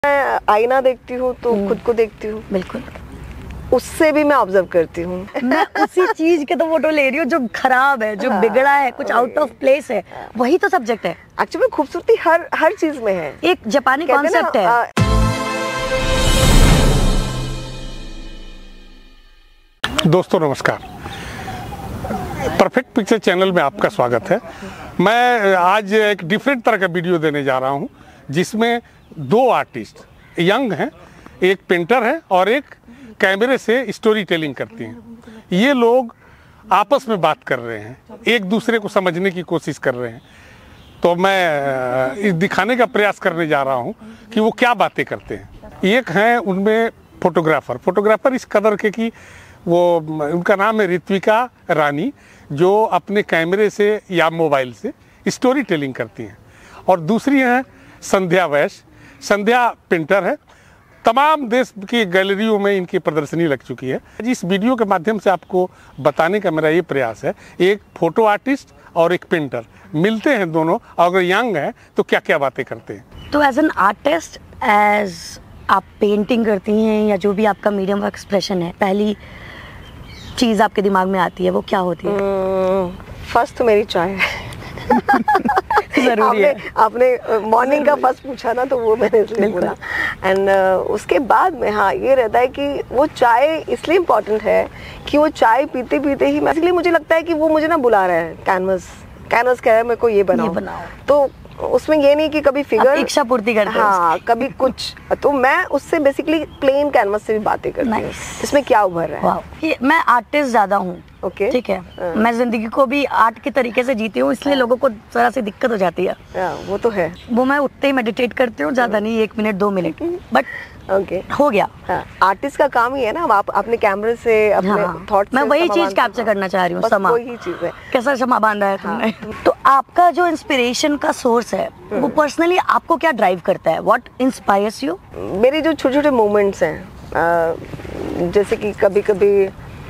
मैं आईना देखती हूँ तो खुद को देखती हूँ, बिल्कुल उससे भी मैं ऑब्जर्व करती हूँ। मैं उसी चीज के तो फोटो ले रही हूँ जो खराब है, जो बिगड़ा है, कुछ आउट ऑफ प्लेस है, वही तो सब्जेक्ट है। एक्चुअली खूबसूरती हर चीज में है। एक जापानी कॉन्सेप्ट है। दोस्तों नमस्कार, परफेक्ट पिक्चर चैनल में आपका स्वागत है। मैं आज एक डिफरेंट तरह का वीडियो देने जा रहा हूं, जिसमें दो आर्टिस्ट यंग हैं, एक पेंटर है और एक कैमरे से स्टोरी टेलिंग करती हैं। ये लोग आपस में बात कर रहे हैं, एक दूसरे को समझने की कोशिश कर रहे हैं। तो मैं दिखाने का प्रयास करने जा रहा हूं कि वो क्या बातें करते हैं। एक हैं उनमें फोटोग्राफर इस कदर के कि वो, उनका नाम है ऋत्विका रानी, जो अपने कैमरे से या मोबाइल से स्टोरी टेलिंग करती हैं। और दूसरी हैं संध्या वैश्य। संध्या पेंटर है, तमाम देश की गैलरियों में इनकी प्रदर्शनी लग चुकी है। इस वीडियो के माध्यम से आपको बताने का मेरा ये प्रयास है, एक फोटो आर्टिस्ट और एक पेंटर मिलते हैं दोनों, और अगर यंग है तो क्या क्या बातें करते हैं। तो एज एन आर्टिस्ट, एज आप पेंटिंग करती हैं या जो भी आपका मीडियम ऑफ एक्सप्रेशन है, पहली चीज आपके दिमाग में आती है वो क्या होती है? फर्स्ट तो मेरी चाय है। जरूरी है। आपने मॉर्निंग का फर्स्ट पूछा ना, तो वो मैंने इसलिए बोला। एंड उसके बाद में हाँ ये रहता है कि वो चाय इसलिए इम्पोर्टेंट है कि वो चाय पीते पीते ही इसलिए मुझे लगता है कि वो मुझे ना बुला रहा है, कैनवस कह रहा है मेरे को ये बनाओ। तो उसमें ये नहीं कि कभी फिगर इच्छा पूर्ति करते हैं, हाँ कभी कुछ। तो मैं उससे बेसिकली प्लेन कैनवस से भी बातें करती हूँ, इसमें क्या उभर रहा है। मैं आर्टिस्ट ज्यादा हूँ, ओके ठीक है। मैं जिंदगी को भी आर्ट के तरीके से जीती हूँ, इसलिए लोगों को जरा सी दिक्कत हो जाती है। वो तो है, वो मैं उठते ही मेडिटेट करती हूँ, ज्यादा नहीं, 1 मिनट 2 मिनट, बट ओके हो गया। आर्टिस्ट का काम ही है ना, आप अपने कैमरे से अपने थॉट्स, मैं वही चीज कैप्चर करना चाह रही हूँ। समा वही चीज है, कैसा समा बांधा है तुमने। तो आपका जो इंस्पिरेशन का सोर्स है, वो पर्सनली आपको क्या ड्राइव करता है? What inspires you? मेरे जो छोटे छोटे मोमेंट्स हैं, जैसे कि कभी कभी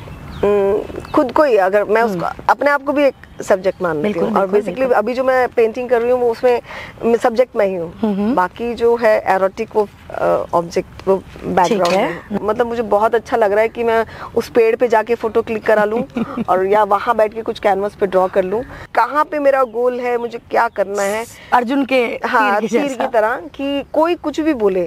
खुद को ही, अगर मैं उसको अपने आप को भी एक सब्जेक्ट मान लेती हूँ। और बेसिकली अभी जो मैं पेंटिंग कर रही हूँ वो उसमें सब्जेक्ट मैं ही हूँ, बाकी जो है एरोटिक वो ऑब्जेक्ट, वो बैकग्राउंड है। मतलब मुझे बहुत अच्छा लग रहा है कि मैं उस पेड़ पे जाके फोटो क्लिक करा लूँ और या वहाँ बैठ के कुछ कैनवस पे ड्रॉ कर लूँ। कहाँ पे मेरा गोल है, मुझे क्या करना है, अर्जुन के तीर की तरह, कि कोई कुछ भी बोले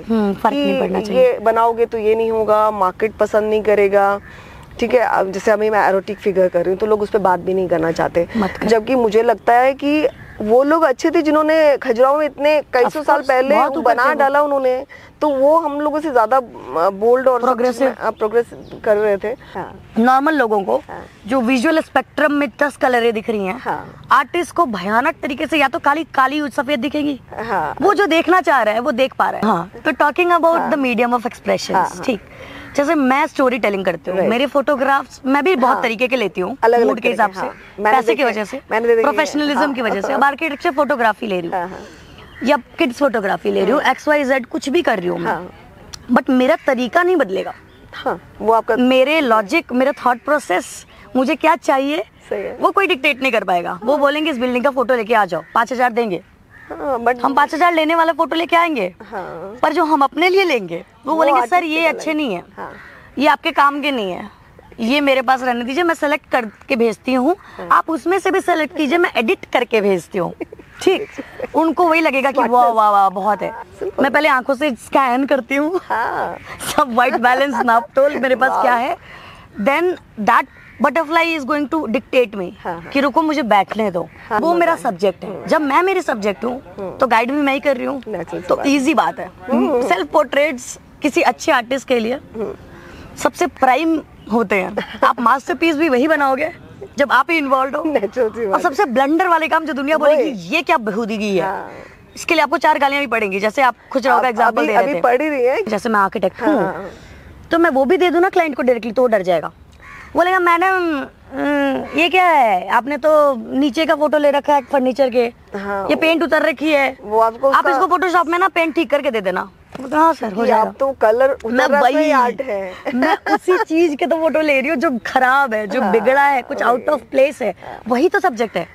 कि ये बनाओगे तो ये नहीं होगा, मार्केट पसंद नहीं करेगा, ठीक है। अब जैसे अभी मैं एरोटिक फिगर कर रही हूँ तो लोग उस पर बात भी नहीं करना चाहते, जबकि मुझे लगता है कि वो लोग अच्छे थे जिन्होंने खजुराहो में इतने कई सौ साल पहले बना डाला उन्होंने, तो वो हम लोगों से ज्यादा बोल्ड और प्रोग्रेस कर रहे थे। नॉर्मल लोगों को जो विजुअल स्पेक्ट्रम में 10 कलरें दिख रही हैं, आर्टिस्ट को भयानक तरीके से या तो काली काली सफेद दिखेगी, वो जो देखना चाह रहा है वो देख पा रहा है। तो talking about the medium of expression, ठीक, जैसे मैं स्टोरी टेलिंग करती हूँ, मेरे फोटोग्राफ्स मैं भी बहुत तरीके के लेती हूँ, मूड के हिसाब से, पैसे की वजह से, प्रोफेशनलिज्म की वजह से। अब आर्किटेक्चर फोटोग्राफी ले रही हूँ या किड्स फोटोग्राफी ले रही हूँ, XYZ कुछ भी कर रही हूँ मैं, बट मेरा तरीका नहीं बदलेगा। वो आपका, मेरे लॉजिक, मेरा थॉट प्रोसेस, मुझे क्या चाहिए वो कोई डिक्टेट नहीं कर पाएगा। वो बोलेंगे इस बिल्डिंग का फोटो लेके आ जाओ, 5000 देंगे, बट हम 5000 लेने वाला फोटो लेके आएंगे। पर जो हम अपने लिए लेंगे वो बोलेंगे सर ये अच्छे नहीं है, ये आपके काम के नहीं है, ये मेरे पास रहने दीजिए, मैं सेलेक्ट करके भेजती हूँ, आप उसमें से भी सेलेक्ट कीजिए, मैं एडिट करके भेजती हूँ, ठीक। उनको वही लगेगा कि वाह वाह वाह बहुत है। मैं पहले आंखों से स्कैन करती हूँ, सब व्हाइट बैलेंस नापतोल मेरे पास क्या है, then that butterfly is going to dictate me कि रुको मुझे बैठने दो। वो मेरा सब्जेक्ट है। जब मैं मेरे सब्जेक्ट हूँ तो गाइड भी मैं ही कर रही हूँ, तो इजी बात है। सेल्फ पोर्ट्रेट्स किसी अच्छे आर्टिस्ट के लिए सबसे प्राइम होते हैं। आप मास्टरपीस भी वही बनाओगे जब आप ही इन्वॉल्व हो। और सबसे ब्लंडर वाले काम जो दुनिया बोलेगी ये क्या बेहूदगी है, इसके लिए आपको 4 गालियां भी पड़ेंगी। जैसे आप खुजराहो का एग्जांपल दे रहे थे, पढ़ ही रही है। जैसे मैं आर्किटेक्ट हूँ तो मैं वो भी दे दूँ ना क्लाइंट को डायरेक्टली, तो वो डर जाएगा, बोलेगा मैडम ये क्या है, आपने तो नीचे का फोटो ले रखा है फर्नीचर के, ये पेंट उतर रखी है, वो आप इसको फोटोशॉप में ना पेंट ठीक करके दे देना। हाँ सर हो जाएगा। तो कलर वही आर्ट है। मैं उसी चीज के तो फोटो ले रही हूँ जो खराब है, जो बिगड़ा है, कुछ आउट ऑफ प्लेस है, वही तो सब्जेक्ट है।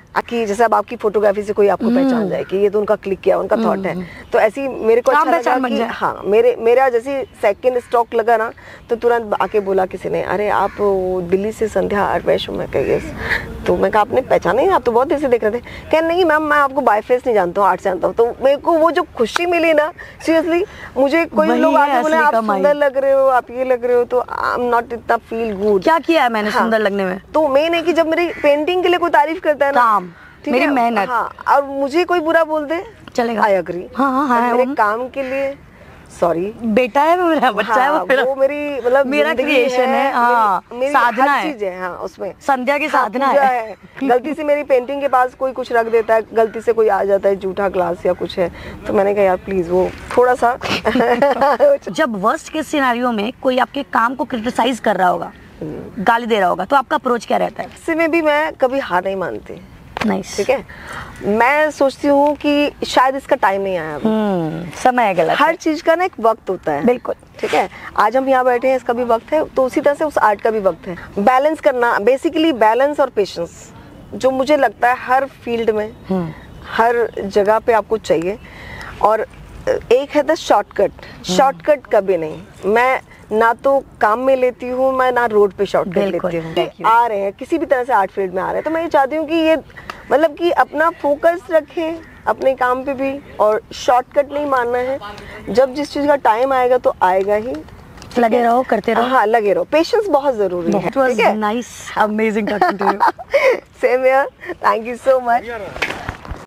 कि जैसे अब आपकी फोटोग्राफी से कोई आपको पहचान जाए कि ये तो उनका क्लिक किया, उनका थॉट है, तो ऐसी मेरे को अच्छा लगा कि हाँ मेरा जैसे सेकंड स्टॉक लगा ना, तो तुरंत आके बोला किसी ने, अरे आप दिल्ली से संध्या आर्ट वैश, मैं कह यस। तो मैं कहा आपने पहचाना ही, आप तो बहुत देर से देख रहे थे। कह नहीं मैम, मैं आपको बाय फेस नहीं जानता हूँ, आर्ट से जानता हूँ। तो मेरे को वो जो खुशी मिली ना, सीरियसली मुझे कोई लोग आके बोले आप सुंदर लग रहे हो, आप ये लग रहे हो, तो आई एम नॉट इतना फील गुड। क्या किया है मैंने सुंदर लगने में? तो मेन है कि जब मेरी पेंटिंग के लिए कोई तारीफ करता है ना, मेरी मेहनत, हाँ, और मुझे कोई बुरा बोल दे चलेगा, आई एग्री। हाँ, मेरे काम के लिए सॉरी, बेटा है मेरा, बच्चा है वो मेरी मतलब मेरा क्रिएशन है, हाँ, साधना है, हाँ, उसमें संध्या की साधना है। गलती से मेरी पेंटिंग के पास कोई कुछ रख देता है, गलती से कोई आ जाता है, जूठा ग्लास या कुछ है, तो मैंने कहा यार प्लीज वो थोड़ा सा जब वर्स्ट के सिनेरियो में कोई आपके काम को क्रिटिसाइज कर रहा होगा, गाली दे रहा होगा, तो आपका अप्रोच क्या रहता है? इससे में भी मैं कभी हार नहीं मानती। Nice. ठीक है, मैं सोचती हूँ कि शायद इसका टाइम नहीं आया, समय गलत, हर चीज का ना एक वक्त होता है। बिल्कुल, ठीक है, आज हम यहाँ बैठे हैं, इसका भी वक्त है, तो उसी तरह से उस आर्ट का भी वक्त है। बैलेंस करना, बेसिकली बैलेंस और पेशेंस, जो मुझे लगता है हर फील्ड में, हर जगह पे आपको चाहिए। और एक है द शॉर्टकट कभी नहीं। मैं ना तो काम में लेती हूँ, मैं ना रोड पे शॉर्टकट लेती हूँ। आ रहे हैं किसी भी तरह से आर्ट फील्ड में आ रहे हैं, तो मैं ये चाहती हूँ कि ये मतलब कि अपना फोकस रखें अपने काम पे भी, और शॉर्टकट नहीं मानना है। जब जिस चीज़ का टाइम आएगा तो आएगा ही, लगे रहो, करते रहो। हाँ, लगे रहो, पेशेंस बहुत जरूरी है। It was nice, amazing talking to you. Same here, thank you so much.